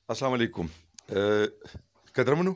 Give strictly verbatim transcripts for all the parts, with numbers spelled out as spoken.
السلام علیکم. قدرمنو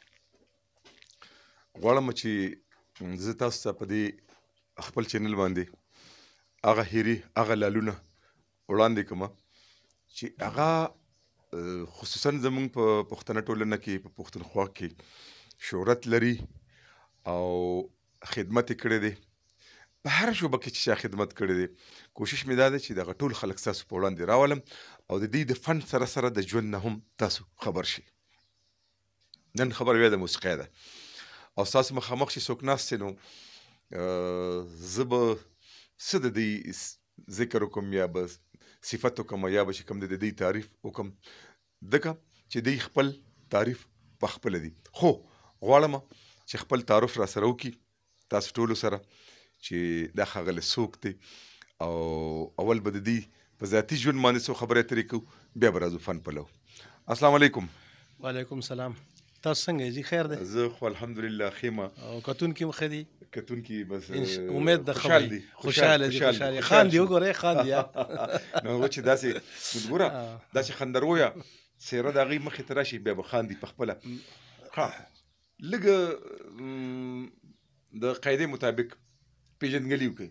غواړم چې زه تاسو ته په دې خپل چینل باندې هغه هیري هغه لالونه وړاندې کړم چې هغه خصوصا زموږ په پښتنه ټولنه کې په پښتونخوا کې شهرت لري او خدمت یې کړی دی. په هر شوبه کې چې چا خدمت کړی دی کوشش مې دا دی چې دغه ټول خلک ستاسو په وړاندې راولم او د دې د فن سره سره د ژوند نه هم تاسو خبر شي. نن خبر بیا د موسیقۍ ده او ستاسو مخامخ چې څوک ناست دی نو زه به څه د دې ذکر وکړم یا به صفت وکړم یا به چې کوم دی د دې تعریف وکړم ځکه چې دوی خپل تعریف په خپله دي. خو غواړم چې خپل تعارف را سره وکړي تاسو ټولو سره چې دا ښاغلی څوک دی او اول به د دې په ذاتي ژوند باندې څو خبرې اترې کوو بیا به راځو فن پلو. السلام علیکم. وعلیکم السلام. تاسو څنګه یې؟ خیر دی؟ زه خو الحمدلله ښه یم او کتونکي هم ښه دي؟ کتونکي بس امید ده خوشحال دي خوشحاله دي خوشحال خاندي وګورئ خاندي نو و چې داسې ګوره داسې خندرویه څېره د هغې مخې ته راشي بیا به خاندي په خپله. لږه د قاعدې مطابق پیژندګلي وکړئ.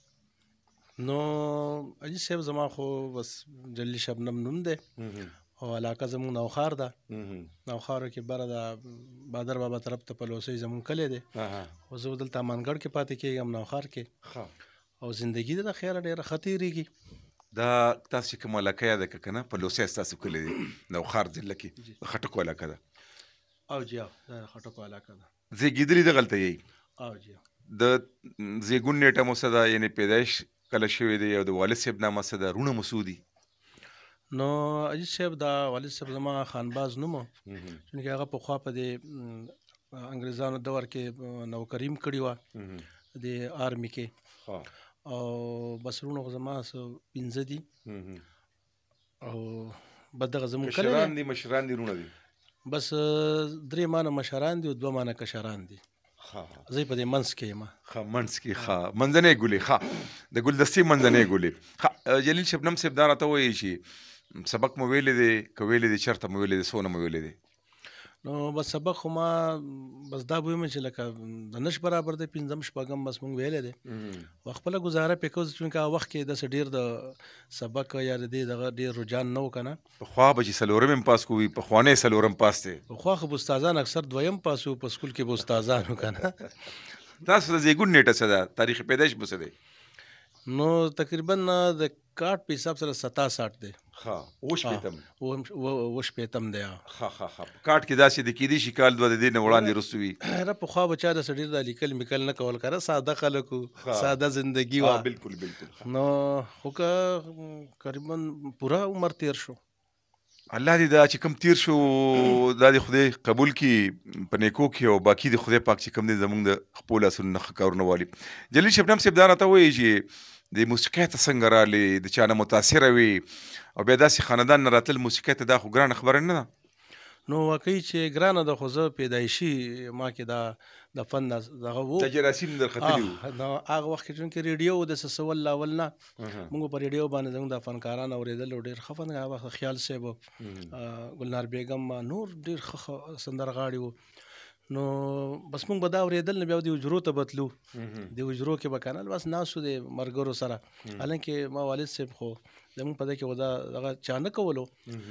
نو اجي صاحب زما خو بس جلیل شبنم نوم دی او علاقه زموږ نوخار ده. نوخارو کې بره د بادر بابا طرف ته پلوسی زموږ کلی دی او زه دلته امانګړ کې پاتې کېږم نوخار کې او زندګي ده د خیره ډېره ښه تېرېږي. دا تاسو چې کومه علاقه یاده که که نه پلوسی ستاسو کلی دی نوخار ضلع کې د خټکو علاقه ده. او جی او د خټکو علاقه ده. زیږېدلي دغلته یې؟ او جی د زیږون نیټه مو څه ده یعنې پیدایش کله شوی دی او د والد صاحب نامه څه ده رونه مو څو دي؟ نو اجي صاحب دا والد صاحب زما خانباز نوم و چونکې هغه پخوا په دې انګریزانو دور کې نوکري هم کړې وه د آرمي کې او بس رونه خو زما څه پنځه دي او بس دغه زموږ کلی کشران دي مشران دي رونه دي؟ بس درې مانه مشران دي او دوه مانه کشران دي. زه په دې منځ کې یم. ښه منځ کې ښه منځنۍ ګولې ښه د ګلدستې منځنۍ ګولې. ښه جلیل شبنم صاحب دا راته وایي چې سبق مو ویلی دی که ویلی دی چېرته مو ویلی دی څونه مو ویلی دی؟ نو بس سبق خو ما بس دا به ویم چې لکه د نش برابر دی پنځم شپږم بس مونږ ویلی دی او خپله ګزاره پرې کوو چونکې هغه وخت کې داسې ډېر د سبق یا د دې دغه ډېر رجحان نه و که نه. پخوا به چې څلورم یم پاس کوي پخوانی څلورم پاس دی. پخوا خو به استادان اکثر دویم پاس وو په سکول کې به استادان وو که نه. تاسو د زیږون نیټه څه ده تاریخ پیدایش به څه دی؟ نو تقریبا د کارت په حساب سره ستاساټ دی. ښه اوه شپېتم اوه شپېتم دی. ښه ښه ښه کارت کې داسې د کیدای شي کال دوه د دې نه وړاندې وروسته وي. هره پخوا به چا داسې ډېر دا لیکل میکل نه کول که نه ساده خلک وو ساده زندګي وه. بلکل بلکل. نو خو که قریبا پوره عمر تیر شو الله دې دا چې کوم تیر شو دا د خدای قبول کړي په نیکو کې او باقي د خدای پاک چې کوم دی زموږ د خپلو لاسونو نه ښه کارونه والي. جلیل شبنم صاحب دا راته وایي چې د موسیقۍ ته څنګه رالې د چا نه متاثره وي او بیا داسې خاندان نه راتل موسیقۍ ته دا خو ګرانه خبره نه ده؟ نو واقعي چې ګرانه ده خو زه پیدایشي ما کې دا د فن دغه و جراثیم درختلي وو. نو هغه وخت کې چونکې ریډیو د څه ول لاول نه موږ په ریډیو باندې زموږ د فنکاران اورېدل او ډېر ښه فن هغه وخت خیال صاحب ګلنار بیګم نور ډېر ښه سندرغاړي وو. نو بس مونږ به دا اورېدل نه بیا د حجرو ته بتلو د حجرو کې به کنه بس ناستو د ملګرو سره حالانکې ما والد صاحب خو زموږ په دې کې خو دا دغه چا نه کولو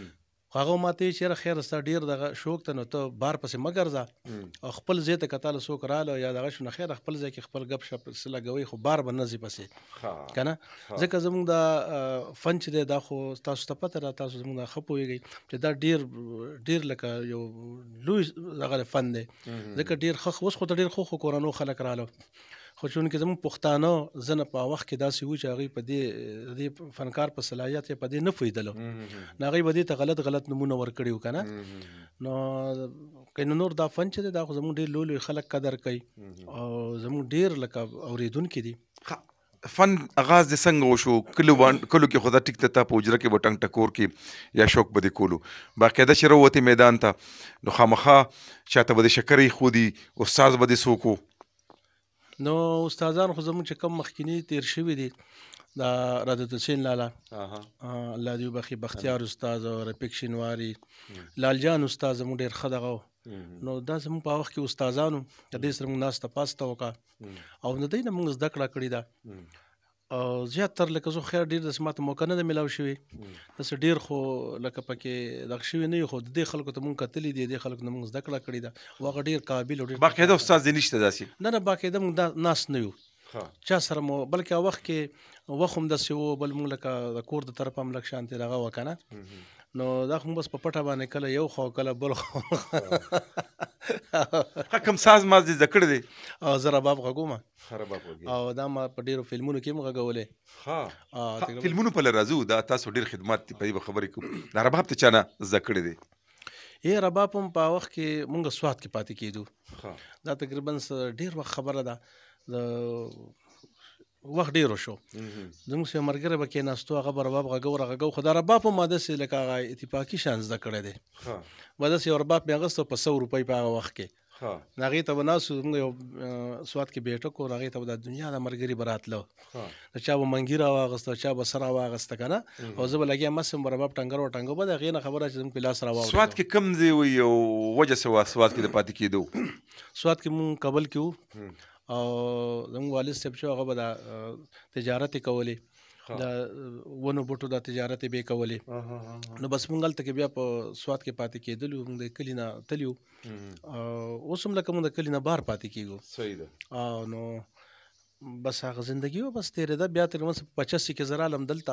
هغه ما ته چې یاره خیر ستا ډېر دغه شوق ته نو ته بار پسې مه ګرځه او خپل ځای ته که تاله څوک راله یا دغه شو نو خیر خپل ځای کې خپل ګپ شپ څه لګوئ خو بار به نه ځي پسې که نه ځکه زموږ دا فن چې دی دا خو تاسو ته پته ده تاسو زموږ دا ښه پوهېږئ چې دا ډېر ډېر لکه یو لوی دغه فن دی ځکه ډېر ښه اوس خو ته ډېر ښه ښه کورنو خلک راله خو چونکې زموږ پښتانه زه نه په وخت کې داسې وو چې هغوی په دې دې فنکار په صلاحیت یې په دې نه پوهېدلو نو هغوی به دې ته غلط غلط نومونه ورکړي وو که نه. نو که نو نور دا فن چې دی دا خو زموږ ډېر لوی لوی خلک قدر کوي او زموږ ډېر لکه اورېدونکي دي. فن آغاز دې څنګه وشو؟ کلو کلو کې خو دا ټیک ته تا په حجره کې به ټنګ ټکور کې یا شوق به دې کولو باقاعده چې راووتې میدان ته نو خامخا چاته به دې شکرې ښودي استاد به دې څوک و؟ نو استادان خو زموږ چې کم مخکینی تیر شوي دي دا رادت حسین لالا الله دې وبخي، بختیار استاد او رفیق شینواري، لال جان استاد زموږ ډېر ښه دغه و. نو دا زموږ په وخت کې استادانو د دې سره موږ ناسته پاسته وکړه او د دوی نه موږ زده کړه کړې ده. او زیاتر لکه زه خیر ډېر داسې ماته موقع نه ده میلاو شوې، داسې ډېر خو لکه پکې دغه شوي نه یو، خو د دې خلکو ته مونږ کتلي دي، دې خلکو نه مونږ زده کړه کړې ده او هغه ډېر قابل او ډېر باقاعده استاد دې نشته داسې؟ نه نه باقاعده مونږ دا ناست نه یو چا سره مو، بلکې هغه وخت کې وخت هم داسې و، بل مونږ لکه د کور د طرفه هم لږ شانتې دغه وه که نه، نو دا خو بس په پټه باندې کله یو خوا کله بل خوا. کوم ساز ماز دې زده کړی دی؟ او زه رباب غږوم او دا ما په ډېرو فلمونو کې هم غږولی. فلمونو په راځو، دا تاسو ډېر خدمات دي، په دې به خبرې کوو. دا رباب ته چا نه زده کړی دی؟ ای رباب هم په وخت کې مونږ سوات کې پاتې کېدو، دا تقریبا ډېر وخت خبره ده، د وخت ډېر شو. زموږ سره ملګری به کېناستو، هغه به رباب غږو راغږو، خو دا رباب هم ما داسې لکه هغه اتفاقي شان زده کړی دی. به داسې یو رباب مې اخیسته په سو روپۍ په هغه وخت کې، هغې ته به ناست وو، موږ یو سوات کې بیټک و، هغې ته به د دنیا د ملګري به راتله، د چا به منګي راواغسته، چا به څه راواغسته که نه، او زه به لګیا مست یم، به رباب ټنګر وټنګو، به د هغې نه خبره چې زموږ په لاس راواوړېدو. سوات کې کوم ځای وي او وجه څه وه سوات کې د پاتې کېدو؟ سوات کې مونږ کابل کې وو او زموږ والد صاحب چې هغه به دا تجارت یې کولې، د ونو بوټو دا تجارت یې به یې کولې. نو بس مونږ هلته کې بیا په سوات کې پاتې کېدلي وو، مونږ د کلي نه تللي وو، اوس هم لکه مونږ د کلي نه بهر پاتې کېږو. صحیح ده. او نو بس هغه زندګي وه، بس تېرېده. بیا تقریبا په پچاسی کې زه رالم دلته،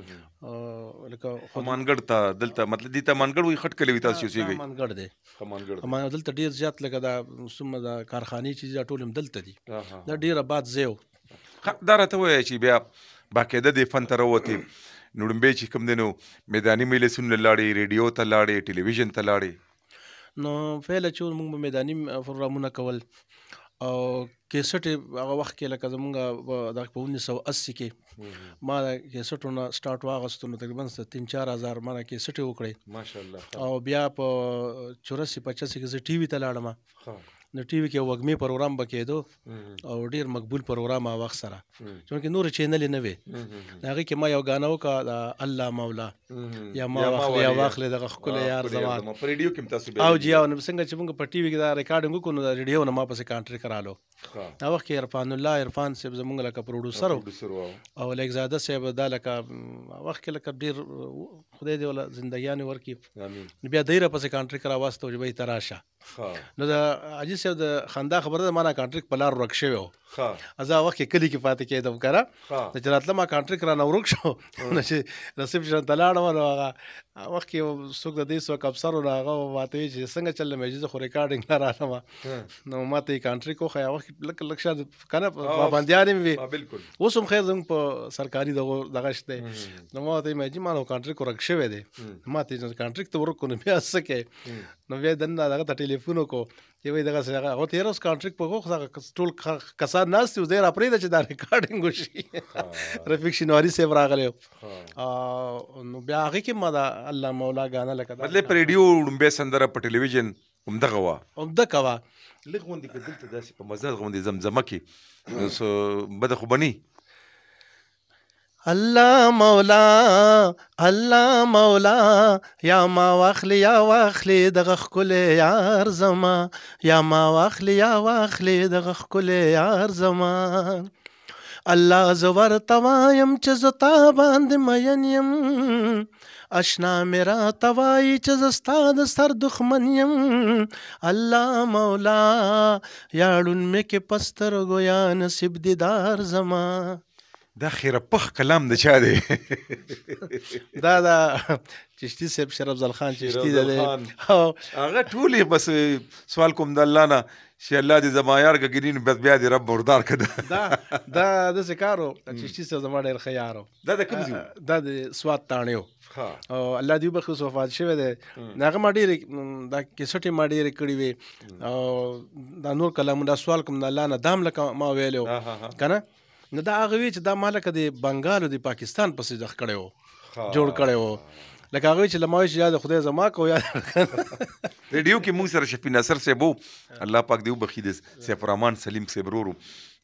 لکه مانګړ ته دلته، مطلب دې ته مانګړ وایي، خټ کلی وي تاسو چې اوسېږئ؟ مانګړ دی، دلته ډېر زیات لکه دا څومره د کارخانې چې دي دا ټول هم دلته دي، دا ډېر آباد ځای و. دا راته ووایه چې بیا باقاعده دې فن ته راووتې، نو لومبۍ چې کوم دی نو میداني مجلسونو ته لاړې، ریډیو ته لاړې، ټلویزیون ته لاړې؟ نو فعله چې موږ به میداني پروګرامونه کول او کیسټ هغه وخت کې لکه زمونږ د په اونیس سوه اسی کې ما د کیسټو نه سټارټ واغستو، نو تقریبا تین چار هزار ما د کیسټ یې وکړې ماشاءالله. او بیا په چوراسي پچاسی کې زه ټي وي ته لاړم، نو ټي وي کې یو وږمې پروګرام به کېدو او ډېر مقبول پروګرام هغه وخت سره، چونکې نورې چینلې نه وې. د هغې کې ما یو ګانه وکړه د الله مولا یا ما واخلې یا واخلې دغه ښکلی یار زما، په ریډیو کې هم تاسو او جی او څنګه چې موږ په ټي وي کې دا ریکارډینګ وکړو، نو د ریډیو نه ما پسې کانټریک رالو. هغه وخت کې عرفان الله عرفان صاحب زموږ لکه پروډوسر و، او لیک زاده صاحب دا لکه وخت کې لکه ډېر خدای دې وله زندګیانې ورکړي، بیا دی راپسې کانټریک راواستو چې بهی ته راشه. نو د حاجي صاحب د خندا خبره ده، ما نه کانټریک په لار ورک شوی و، زه هغه وخت کې کلي کې پاتې کېدم که نه، چې راتله ما کانټریک رانه ورک شو، نو چې نصیب چې ته لاړم، نو هغه وخت کې یو څوک د دې څوک افسر و، نو هغه ماته وایي چې څنګه چل مې زه خو ریکارډینګ نه رالم، نو ما ته یې کانټریک وښیه. هغه وخت کې لږ لږ شاید که نه پابندیانې مې وې، اوس هم خیر زموږ په سرکاري دغو دغه شته، نو ما ورته وایي حاجي ما نو کانټریک ورک شوی دی، ما ته کانټریک ته ورک کړو، نو بیا څه کوې؟ نو بیا دننه دغه ته ټلیفون وکړو چې وایي دغسې هغه هغه ته یې اوس کانټریک په غوښ ټول کسان ناست وي، ځای را پرېږده چې دا ریکارډینګ وشي. رفیق شینواري صاحب راغلی و، نو بیا هغې کې ما دا الله مولا ګانه لکه مطلب په ریډیو لومبۍ سندره په ټلویزیون همدغه وه همدغه وه، لږ غوندې که دلته داسې په مزه غوندې زمزمه کې څه بده خو به نه الله مولا الله مولا یا ما واخلی یا واخلی دغه ښکلی یار زما، یا ما واخلی یا واخلی دغه ښکلی یار زما. الله زه ورته وایم چې زه تا باندې مین یم، اشنا مې راته وایي چې زه ستا د سر دښمن یم. الله مولا یا ړوند مې کې په سترګو یا نصیب دیدار زما. دا خیره پخ کلام د چا دی؟ دا د چشتي صاحب شرف افضل خان چشتي د دی، هغه ټولې بس سوال کوم د الله نه چې الله دې زما یار ګګرین بس بیا دې رب مردار کړه. دا دا داسې کار و، چشتي صاحب زما ډېر ښه یار و. دا د کوم ځای و؟ دا د سوات تاڼې و، او الله دې وبخښي اوس وفات شوی دی. هغه ما ډېرې دا کیسټې ما ډېرې کړې وې، او دا نور کلامونه دا سوال کوم د الله نه دا هم لکه ما ویلی و که نه، نو دا هغه وی چې دا ما لکه د بنګال او د پاکستان پسې دغه کړی و، جوړ کړی و، لکه هغه وی چې له ما وایي چې یا د خدای زما کو یا ریډیو کې موږ سره شفیع ناصر صاحب و، الله پاک دې وبخښي، د سیف الرحمن سلیم صاحب ورور و،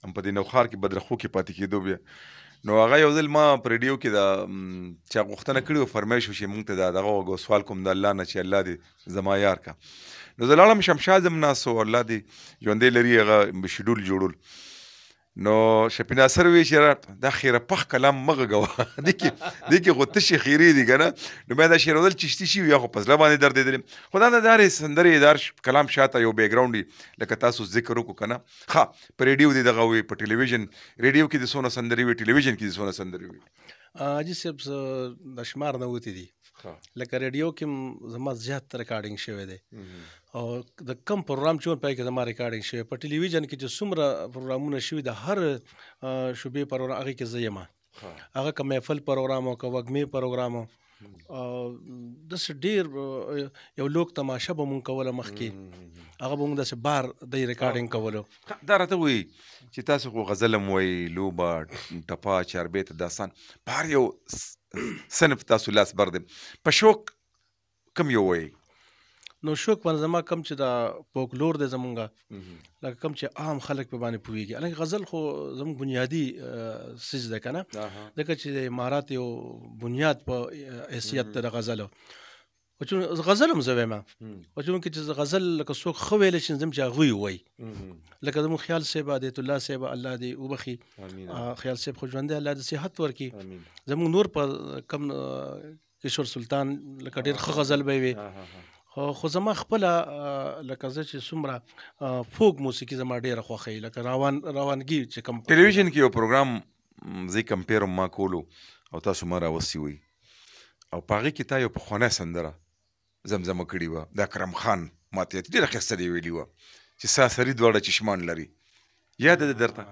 هم په دې نوخار کې بدرخو کې پاتې کېدو بیا نو هغه یو ځل ما په ریډیو کې د چا غوښتنه کړې وه فرمایش وشي مونږ ته د دغه وکړو سوال کوم د الله نه چې الله دې زما یار کا نو زه لاړم شمشاد هم ناست و الله دې ژوندی لري هغه شیډول جوړول نو شفیع ناصر وی چې دا خیره پخ کلام مغه غوا دي کې دي کې خو تشي خیری دي کنه نو مې دا شیرودل چشتي شي یا خو پزله باندې درد دي خدا دا دار سندري دار کلام شاته یو بیک گراوند لکه تاسو ذکر وکړو کنه ها په ریډیو دي دغه وی په ټلویزیون ریډیو کې د سونه سندري وی ټلویزیون کې د سونه سندري وی اجي سب د شمار نه وتی دي لکه ریډیو کې زما زیات ریکارډینګ شوی دی او د کم پروګرام چې پای کې زما ریکارډینګ شوی په ټلویزیون کې چې څومره پروګرامونه شوي د هر شوبې پروګرام هغه کې زه یم هغه که محفل پروګرام او که وږمې پروګرام او داسې ډېر یو لوک تماشه به مونږ کوله مخکې هغه به مونږ داسې بار دی ریکارډینګ کولو دا راته وایي چې تاسو خو غزل هم وایي لوبه ټپه چاربیته داستان په هر یو صنف تاسو لاس بر دی په شوق کم یو وایي نو شوق باندې زما کم چې دا فولکلور دی زمونږه لکه کم چې عام خلک په باندې پوهېږي حالانکه غزل خو زموږ بنیادي څیز دی که نه ځکه چې د امارات یو بنیاد په حیثیت دی د غزلو غزل هم زه وایم خو چونکې چې غزل لکه څوک ښه ویلی شي زم چې هغوی ووایي لکه زموږ خیال صاحب عادت الله صاحب الله دې وبخي خیال صاحب خو ژوندی الله دې صحت ورکړي زموږ نور په کم کشور سلطان لکه ډېر ښه غزل به وي خو زما خپله لکه زه چې څومره فوک موسیقي زما ډېره خوښوي لکه روان روانګي چې کوم ټلویزیون کې یو پروګرام زه کمپیر ما کولو او تاسو ما راوستي وي او په هغې کې تا یو پخوانی سندره زمزمه کړې وه د اکرم خان ماته ډېره ښایسته دې ویلي وه چې ساسري دواړه چشمان لري یاد ده درته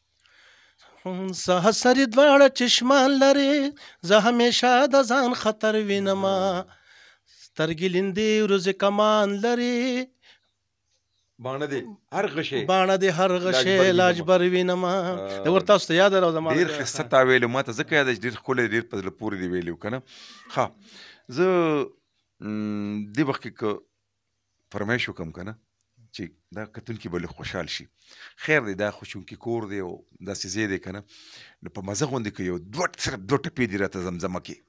ساسري دواړه چشمان لري زه همیشه د ځان خطر وینم سترګې لیندې ورځې کمان لري باڼه دې هر غشی باڼه دې هر غشی لاجبر وینم د ور تاسو ته یاد راو زما ډېر ښایسته تا ویلو ما ته ځکه یاد ډېر ښکلی ډېر په زړه پورې دې ویلي که نه ښه زه دې وخت کې که فرمایش وکړم که نه چې دا کتونکي به لږ خوشحال شي خیر دی دا خو چونکې کور دی او داسې ځای دی که نه نو په مزه غوندې که یو دوه صرف دوه ټپې دې راته زمزمه کې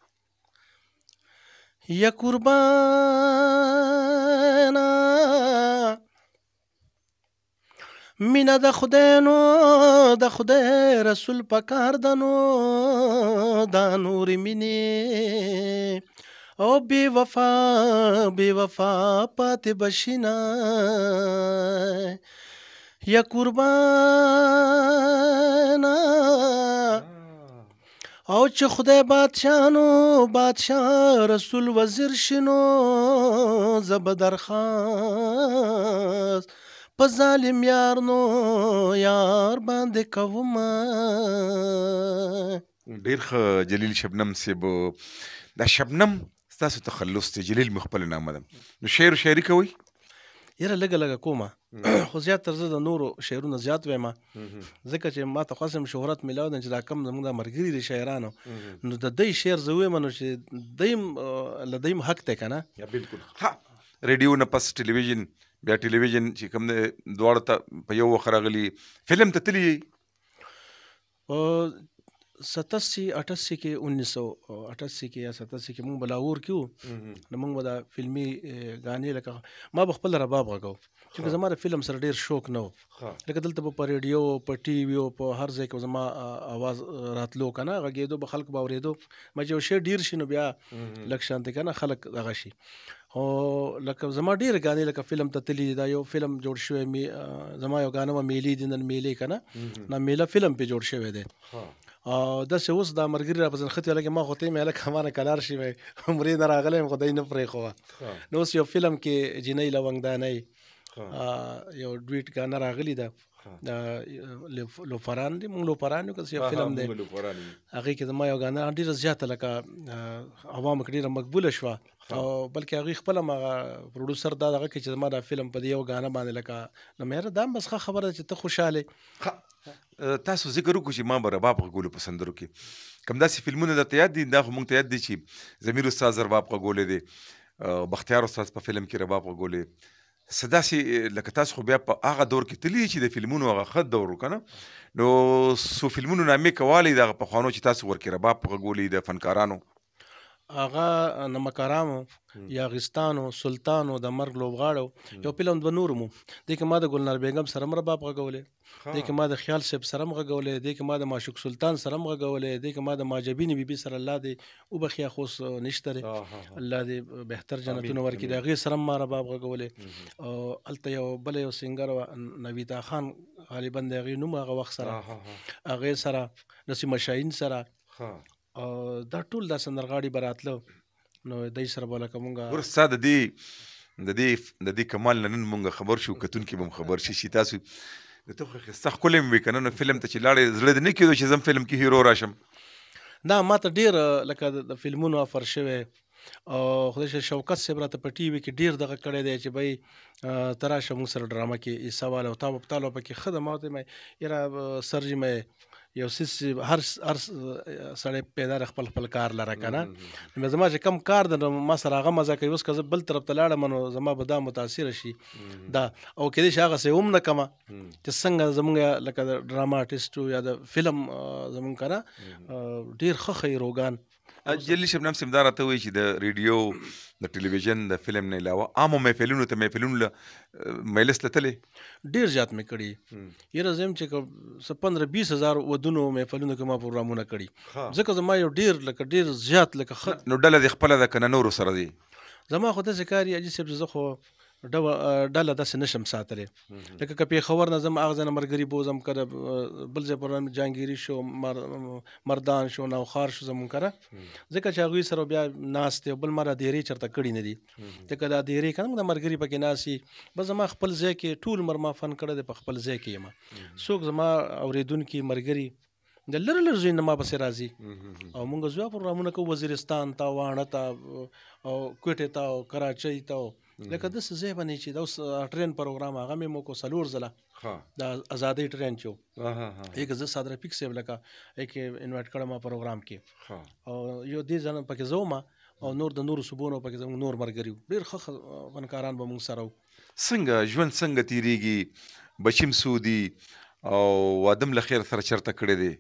یا قربانا مینا د خدای نو د خدای رسول پکار دنو دا نور مینې او بی وفا بی وفا پاتې بشینا یا قربانا او چې خدای بادشاه نو بادشاه رسول وزیر شنو زه به درخواست په ظالم یار نو یار باندې کوم ډېر ښه جلیل شبنم صاحب دا شبنم ستاسو تخلص دی جلیل مې خپله نامه ده نو شعر و شاعري کوئ یاره لږه لږه کومه خو زیاتره زه د نورو شعرونه زیات وایم ځکه چې ما ته خاص شهرت میلاو ده چې دا کم زموږ د ملګري د شاعرانو نو د دوی شعر زه وایم نو چې دوی له دوی حق دی که نه بلکل ها ریډیو نه پس ټلویزیون بیا ټلویزیون چې کوم دی دواړه ته په یو وخت راغلي فلم ته تللی ستاسی اٹاسی کې انیس سو اٹاسی کې یا ستاسی کې مونږ به لاهور کې وو نو مونږ به دا فلمي غانې لکه ما به خپل رباب غږو چې زما د فلم سره ډېر شوق نه و لکه دلته به په ریډیو په ټي وي او په هر ځای کې زما اواز راتلو که نه غږېدو به خلک به اورېدو ما چې یو شی ډېر شي نو بیا لږ شانتې که نه خلک دغه شي او لکه زما ډېر غانې لکه فلم ته تللي دا یو فلم جوړ شوی زما یو غانه وه میلې دي نن میلې که نه نا میله فلم پې جوړ شوی دی او داسې اوس دا ملګري را په زنخت لکه ما خو ته یې هلکه ما نه کلار شي وی عمرې نه راغلی یم خو دی نه پرېښوه نو اوس یو فلم کې جینۍ لونګدانۍ یو ډویټ ګانه راغلی ده لوفران دی مونږ لوفران یو که یو فلم دی هغې کې زما یو ګانه ډېره زیاته لکه عوامو کې ډېره مقبوله شوه او بلکې هغوی خپله هم هغه پروډوسر دا دغه کې چې زما دا فلم په دې یو ګانه باندې لکه نو مې یاره دا هم بس ښه خبره ده چې ته خوشحاله تاسو ذکر وکړو چې ما به رباب غږولو په سندرو کې کوم داسې فلمونه درته یاد دي دا خو مونږ ته یاد دي چې ضمیر استاد رباب غږولی دی بختیار استاد په فلم کې رباب غږولی څه داسې لکه تاسو خو بیا په هغه دور کې تللي چې د فلمونو هغه ښه دور و که نه، نو څو فلمونو نامې کولی دغه پخوانو چې تاسو ورکې رباب غږولی د فنکارانو؟ هغه نمکارامو، یاغستانو، سلطانو، د مرګ لوبغاړو، یو فلم دوه نور مو دې کې ما د ګلنار بیګم سره هم رباب غږولی، دې کې ما د خیال صاحب سره هم غږولی، دې کې ما د معشوق سلطان سره هم غږولی، دې کې ما د ماجبینې بیبي سره الله دې وبخښي خو اوس نشته دی، الله دې بهتر جنتونه ورکړي، د هغې سره هم ما رباب غږولی. او هلته یو بله یو سینګر وه نویدا خان غالبا د هغې نوم هغه وخت سره، هغې سره نسیمه شاهین سره، او دا ټول دا سندرغاړي به راتله نو دی سره به لکه مونږ ګوره ستا د دې د دې د دې کمال نه نن مونږ خبر شو، کتونکي به هم خبر شي چې تاسو د ته خو ښایسته ښکلی م وي که نه، نو فلم ته چې لاړې زړه دې نه کېدو چې زه هم فلم کې هیرو راشم؟ نه ما ته ډېر لکه د فلمونو افر شوی او خدای شه شوکت صاحب راته په ټي وي کې ډېر دغه کړی دی چې بهی ته راشه مونږ سره ډرامه کې حصه واله او تا به تا به پکې ښه ده. ما ورته وایم یاره سر جي مې یو څیز هر هر سړی پیدا د خپل خپل کار لره که نه، نو زما چې کم کار ده نو ما سره هغه مزه کوي. اوس که زه بل طرف ته لاړم نو زما به دا متاثره شي دا، او کېدای شي هغسې هم نه کمه چې څنګه زمونږ لکه د ډراما آرټسټو یا د فلم زمونږ که نه ډېر ښه ښه هیروګان. جلیل شبنم صاحب دا راته وایي چې د ریډیو د ټلویزیون د فلم نه علاوه عامو محفلونو ته محفلونو له مجلس ته تللی؟ ډېر زیات مې کړي، یاره زه یم چې که څه پندره بیس هزار ودونو محفلونو کې ما پروګرامونه کړي، ځکه زما یو ډېر لکه ډېر زیات لکه ښه. نو ډله دې خپله ده که نه نورو سره دی؟ زما خو داسې کار یي حاجي صاحب چې زه خو ډله داسې نشم ساتلی، لکه که پېښور نه ځم هغه ځای نه ملګري بوځم، که د بل ځای پر جهانګیري شو، مردان شو، نوخار شو زمونږ کره، ځکه چې هغوی سره بیا ناست دی او بل ما را دیرې چېرته کړي نه دي، ځکه دا دیرې که نه د ملګري پکې ناست وي، بس زما خپل ځای کې ټول عمر ما فن کړی دی، په خپل ځای کې یم. څوک زما اورېدونکي ملګري د لرې لرې ځایونه ما پسې راځي او مونږ ځو پروګرامونه کوو، وزیرستان ته، واڼه ته او کوټې ته او کراچۍ ته، لکه داسې ځای به نه چې دا اوس ټرین پروګرام هغه مې مو کو څلور ځله د ازادۍ ټرین چې و یک زه صاد رفیق صاحب لکه یې انوایټ کړم ما پروګرام کې، او یو دې ځل پکې زه وم او نور د نورو صوبونو پکې زموږ نور ملګري وو، ډېر ښه فنکاران به مونږ سره وو. څنګه ژوند څنګه تېرېږي؟ بچیم څو دي او واده م له خیر سره چېرته کړی دی؟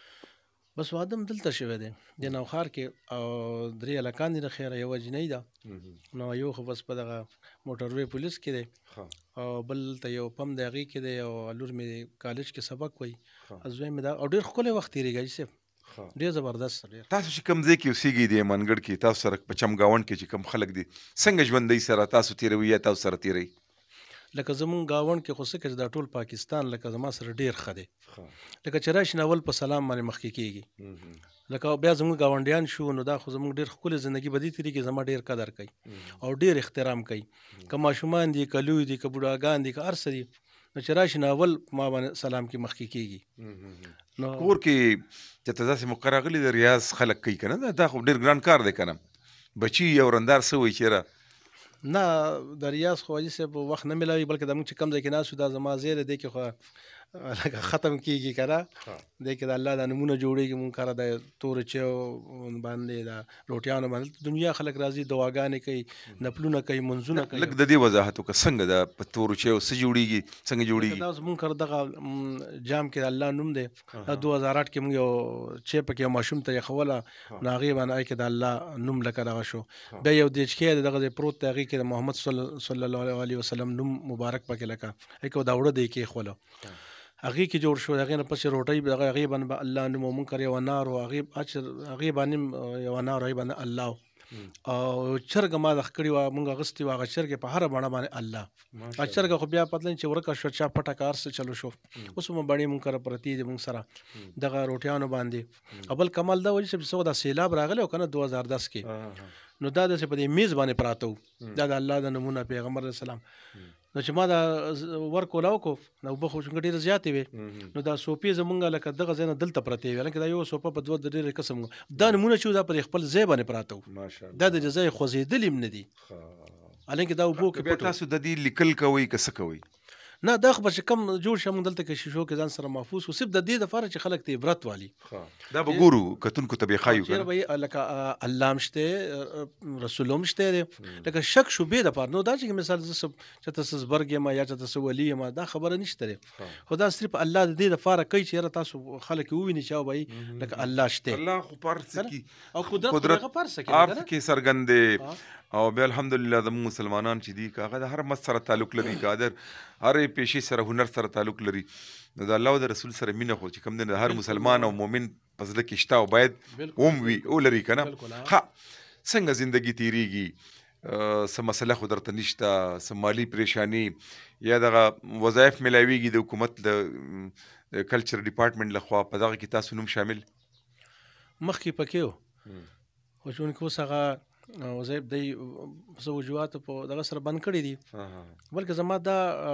بس واده م دلته شوی دی د نوخار کې، او درې هلکان دي د خیره، یوه جینۍ ده، نو یو خو بس په دغه موټر وی پولیس کې دی، او بل ته یو پم د هغې کې دی، او لور مې کالج کې سبق وایي، زوی مې دا، او ډېر ښکلی وخت تېرېږي حاجي صاحب، ډېر زبردست. تاسو چې کوم ځای کې اوسېږئ د یمنګړ کې، تاسو سره په چمګاونډ کې چې کوم خلک دي څنګه ژوندۍ سره تاسو تېروي یا تاسو سره تېروي؟ لکه زمونږ ګاونډ کې خو څه که چې دا ټول پاکستان لکه زما سره ډېر ښه دی، لکه چې راشي نو اول په سلام باندې مخکې کېږي، لکه بیا زمونږ ګاونډیان شو نو دا خو زمونږ ډېر ښکلې زندګي به دې تېرېږي، زما ډېر قدر کوي او ډېر احترام کوي، که ماشومان دي، که لوی دي، که بوډاګان دي، که هر څه دي، نو چې راشي نو اول ما باندې سلام کې مخکې کېږي. نو کور کې چې ته داسې موقع راغلې د ریاض خلک کوي که نه، دا خو ډېر ګران کار دی که نه، بچي یو رندار څه وایي چېرې؟ نه د ریاض خو حاجي صاحب وخت نه میلاوي، بلکې زموږ چې کوم ځای کې ناست یو دا زما ځای دی، دی کې خو لکه ختم کېږي که نه، دی کې د الله دا نومونه جوړېږي، مونږ کره د تورو چایو باندې د روټیانو باندې دنیا خلک راځي، دعاګانې کوي، نفلونه کوي، منځونه کوي. لږ د دې وضاحت وکړه څنګه د په تورو چایو څه جوړېږي، څنګه جوړېږي؟ دا زمونږ کره دغه جام کې د الله نوم دی، دا دوه هزار اټ کې مونږ یو چای پکې یو ماشوم ته ایښوله، نو هغې باندې هغې کې د الله نوم لکه دغه شو، بیا یو دیچکی دی دغه ځای پروت دی، هغې کې د محمد صلی الله علیه وسلم نوم مبارک پکې لکه هغې کې د اوړه دی کېښوله، هغې کې جوړ شو، هغې نه پسې روټۍ دغه هغې باندې به الله نوم، مونږ کره یو انار و، هغې اچر هغې باندې یو انار هغې باندې الله، او چرګه ما دغه کړې وه، مونږ اغوستې وه، هغه چرګې په هره بڼه باندې الله، هغه چرګه خو بیا پته نه چې ورکه شوه، چا پټه که هر څه چلو شو، اوس هم بڼې مونږ کره پرتې دي مونږ سره دغه روټیانو باندې. او بل کمال دا وایي چې څه دا سیلاب راغلی و که نه دوه هزار دس کې، نو دا داسې په دې میز باندې پراته وو، دا د الله د نومونه، پیغمبر علیه السلام، نو چې ما دا ورکوله وکړو نو اوبه خو چونکه ډېرې زیاتې وې، نو دا صوفې زمونږ لکه دغه ځای نه دلته پرتې وې، لکه دا یو صوفه په دوه د ډېرې قسم دا نومونه چې دا پر خپل ځای باندې پراته وو، دا د ځای خوځېدلي هم نه دي، حالانکې دا اوبو کې. بیا تاسو د دې لیکل کوئ که څه کوئ؟ نه دا خو به چې کم جوړ شي موږ دلته کې شیشو کې ځان سره محفوظ کړو صرف د دې دپاره چې خلک ته عبرت والي دا به ګورو کتونکو ته به ښایو چېرې به یې لکه الله هم شته رسول هم شته دی لکه شک شبهې دپاره نو دا چې مثال زه چې ته څه زبرګ یم یا چې ته څه ولي یم دا خبره نشته دی خو دا صرف الله د دې دپاره کوي چې یاره تاسو خلک وویني چې او به لکه الله شته الله خو پر څه کي او قدرت هغه پر څه کي عارف کې څرګند دی او بیا الحمدلله د مسلمانان چې دي هغه د هر مذهب سره تعلق لري قادر هر پیشې سره هنر سره تعلق لري نو د الله او د رسول سره مینه خو چې کوم دی هر مسلمان او مؤمن په زړه کې شته او باید اوم وي او لري که نه ښه څنګه زندګي تېرېږي څه مسله خو درته نشته څه مالي پریشاني یا دغه وظایف میلاویږي د حکومت د کلچر ډپارټمنټ لخوا په دغه کې تاسو نوم شامل مخکې پکې و خو چونکې اوس هغه وظایف دی څه وجوهات په دغه سره بند کړي دي بلکې زما دا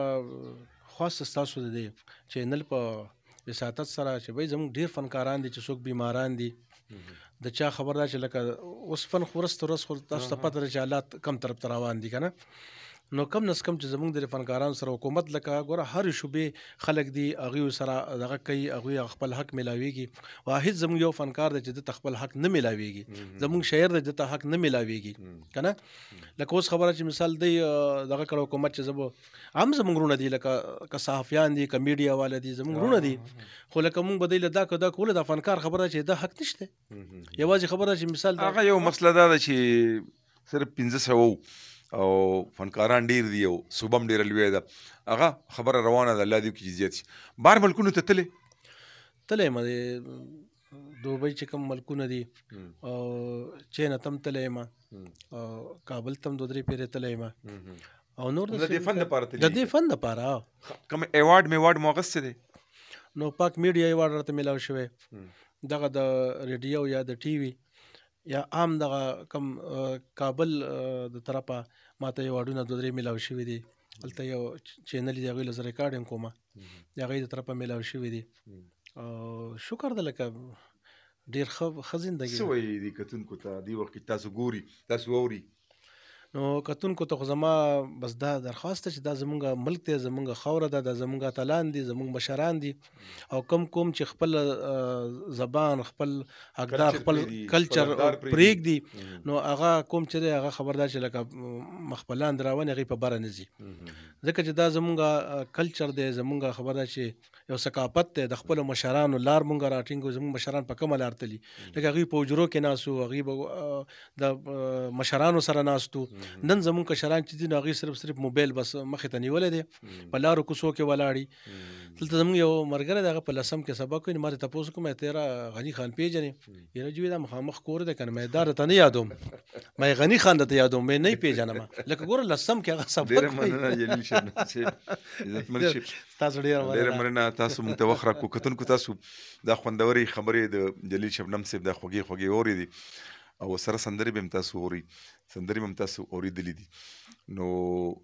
خاص ستاسو د دې چینل په وساطت سره چې بھائی زموږ ډېر فنکاران دي چې څوک بیماران دي د چا خبر دا چې لکه اوس فن خو ورځ تر ورځ خو تاسو ته پته ده چې حالات کم طرف ته روان دي که نه نو کم نس کم چې زموږ د فنکارانو سره حکومت لکه ګوره هر شوبې خلک دي هغوی سره دغه کوي هغوی خپل حق میلاویږي واحد زموږ یو فنکار دی چې دته خپل حق نه میلاویږي زموږ شاعر دی دته حق نه میلاویږي که نه لکه اوس خبره چې مثال دی دغه کړه حکومت چې زه به هم زموږ وروڼه دي لکه که صحافیان دي که میډیا والا دي زموږ وروڼه دي خو لکه موږ به دی له دا که دا کوله دا فنکار خبره چې دا حق نشته یوازې خبره چې مثال هغه یو مسله دا ده چې صرف پنځه سوه او فنکاران ډیر دي او صوبم ډیره لویه ده هغه خبره روانه ده الله دې وکړي چې زیات شي بهر ملکونو ته تلې تللی یم د دوبۍ چې کوم ملکونه دي او چین ته هم تللی یم او کابل ته هم دوه درې پیرې تللی یم او نور د دې فن دپاره تللی د دې فن دپاره کوم ایوارډ میوارډ مو اخیستی دی نو پاک میډیا ایوارډ راته میلاو شوی دغه د ریډیو یا د ټي وي یا عام دغه کم کابل د طرفه ماته ایوارډونه دوه درې میلاو شوي دي هلته یو چینل دی هغوی له زه ریکارډ هم کومه د هغوی د طرفه میلاو شوي دي او شکر ده لکه ډېر ښه ښه زندګي څه وایي دي کتونکو ته دې وخت کې تاسو ګوري تاسو اوري نو کتونکو ته خو زما بس دا درخواست ده چې دا زمونږ ملک دی زمونږ خاوره ده دا زمونږ اتلان دي زمونږ مشران دي او کم کوم چې خپل زبان خپل حقدار خپل کلچر پرېږدي نو هغه کوم چې دی هغه خبردار چې لکه مخبلان دراونې هغوی په بره نه ځي ځکه چې دا زمونږ کلچر دی زمونږ خبردار چې یو ثقافت دی د خپلو مشرانو لار مونږ راټینګو زمونږ مشران په کومه لار تلي لکه هغوی په حجرو کې ناست وو هغوی به د مشرانو سره ناست وو نن زمونږ کشران چې دي نو هغوی صرف صرف موبایل بس مخې ته نیولی دی په لارو کوڅو کې ولاړي دلته زمونږ یو ملګری دی هغه په لسم کې سبق کوي نو ما ترې تپوس وکړم ای تیره غني خان پېژنې یاره جوی دا مخامخ کور دی که نه مې دا درته نه یادوم مې غني خان درته یادوم مې نه یې پېژنم لکه ګوره لسم کې هغه سبق ډېره مننه جلیل شبنم صاحب عزتمن شي تاسو ډېره مننه ډېره مننه تاسو موږ ته وخت راکړو کتونکو تاسو دا خوندورې خبرې د جلیل شبنم صاحب دا خوږې خوږې اورې دي او سره سندرې به هم تاسو اورئ سندرې به هم تاسو اورېدلې دي نو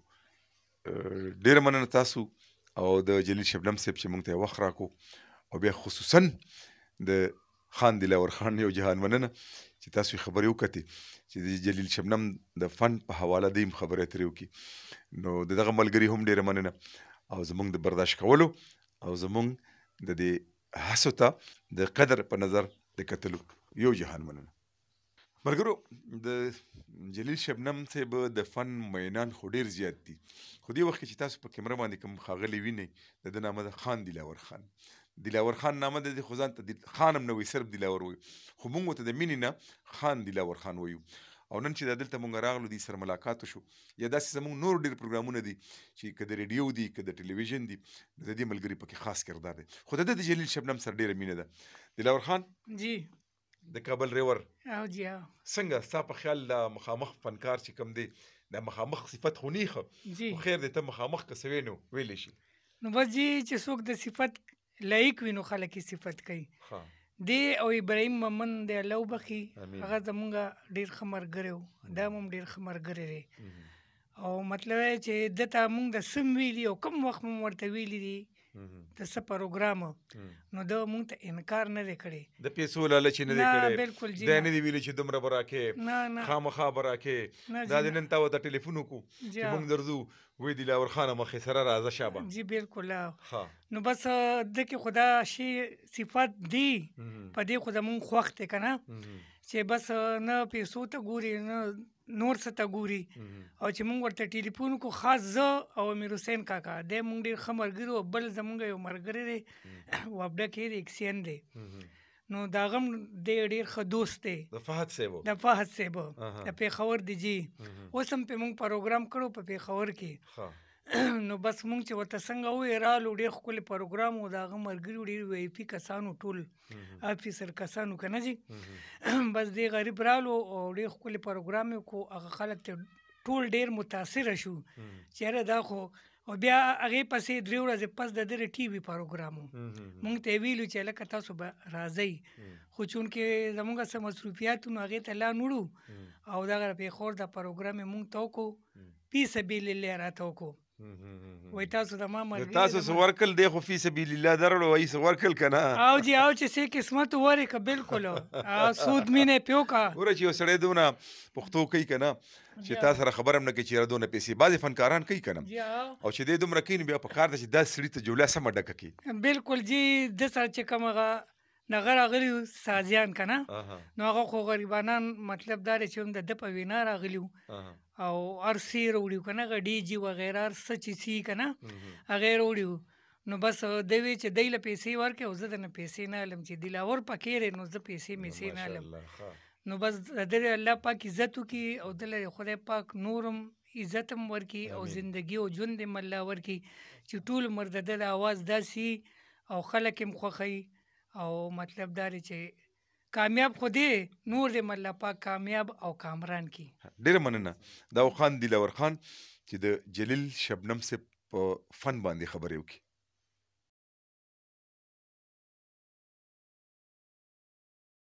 ډېره مننه تاسو او د جلیل شبنم صاحب چې موږ ته وخت راکړو او بیا خصوصا د خان دلاور خان یو جهان مننه چې تاسو خبرې وکړې چې د جلیل شبنم د فن په حواله دې هم خبرې اترې وکړي نو د دغه ملګري هم ډېره مننه او زموږ د برداشت کولو او زموږ د دې هڅو ته د قدر په نظر د کتلو یو جهان مننه ملګرو د جلیل شبنم صاحب د فن مینان خو ډېر زیات دي خو دې وخت کې چې تاسو په کیمره باندې کوم ښاغلی وینئ د ده نامه ده خان دلاور خان دلاور خان نامه د دې خو ځان ته خان هم نه وایي صرف دلاور وایي خو موږ ورته د مینې نه خان دلاور خان وایو او نن چې دا دلته موږ راغلو دې سره ملاقات وشو یا داسې زموږ نور ډېر پروګرامونه دي چې که د ریډیو دي که د ټلویزیون دي د دې ملګري پکې خاص کردار دی خو د ده د جلیل شبنم سره ډېره مینه ده دلاور خان جی د کابل ریور او جی او څنګه ستا په خیال د مخامخ فنکار چې کوم دی د مخامخ صفت خو نیخه جی خو خیر دی ته مخامخ که څه وی نو ویلی شي نو بس جی چې څوک د صفت لایق وي نو خلک یې صفت کوي دی او ابراهیم ممن دی الله وبخي هغه زمونږ ډېر ښه ملګری و دا هم ډېر ښه ملګری دی او مطلب چې ده ته مونږ د سم ویلي او کوم وخت مو ورته ویلي دي د څه پروګرام نو د مونږ ته انکار نه دی کړی د پیسو لالچ نه دی نه کړی بالکل جی دا نه نه دی ویلي چې دومره به راکې نه نه خامخا به راکې نه دا جی د نه نن تا ورته ټلیفون وکړو جی چې موږ درځو وی دلاور خانه مخې سره راځه شابه جی بالکل ښه نو بس دکې خدا شی صفات دی په دې خو زمونږ خوښ دی که نه چې بس نه پیسو ته ګوري نه نور څه ته ګوري او چې مونږ ورته ټلیفون کو خاص زه او امیر حسین کاکا دی مونږ ډېر ښه ملګري او بل زمونږ یو ملګری دی وابډه کې دی اکسین دی نو د هغه هم دی ډېر ښه دوست دی د فهد صاحب د فهد صاحب د پېښور دی جی اوس هم پې مونږ پروګرام کړو په پېښور کې نو بس مونږ چې ورته څنګه ووایې رالو ډېر ښکلی پروګرام و د هغه ملګري ډېر وی آی پي کسانو ټول افیسر کسانو که نه جي بس دې غریب رالو او ډېر ښکلی پروګرام یې وکړو هغه خلک ته ټول ډېر متاثره شو چې یاره دا خو او بیا هغې پسې درې ورځې پس د ده د ټي وي پروګرام و مونږ ته یې ویلو چې هلکه تاسو به راځئ خو چونکې زمونږ څه مصروفیات نو هغې ته لا نه وړو او دغه پېښور دا پروګرام یې مونږ ته وکړو فی سبیل الله راته وکړو وای تاسو د ما ملګري تاسو څه ورکل دی خو فی سبیل الله درلو وایي څه ورکل که نه او جی او چې څه قسمت وورې که بالکل سود مینې پې وکړه وره چې یو سړی دونه پښتو کوي که نه چې تا سره خبر هم نه کوي چې یاره دونه پیسې بعضې فنکاران کوي که نه او چې دی دومره کوي نو بیا په کار ده چې دا سړي ته جمله سمه ډکه کړي بالکل جی د سره چې کوم هغه نغه راغلي وو سازیان که نه نو هغه خو غریبانان مطلب دا دی چې هم د ده په وینا راغلي وو او هر څه یې راوړي وو که نه هغه ډي جي وغیره هر څه چې څي که نه هغه یې راوړي وو نو بس دی وی چې دی له پیسې ورکړې او زه د نه پیسې نه هلم چې دلاور پکې دی نو زه پیسې میسې نه هلم نو بس د ده الله پاک عزت وکړي او دله خدای پاک نورم عزت هم ورکړي او زندګي او ژوند هم الله ورکړي چې ټول عمر د ده د اواز داسې او خلک هم خوښوي او مطلب دا دی چې کامیاب خو دی نور دې الله پاک کامیاب او کامران کی. ډېره مننه دا خان دلاور خان چې د جلیل شبنم صاحب په فن باندې خبرې وکړي.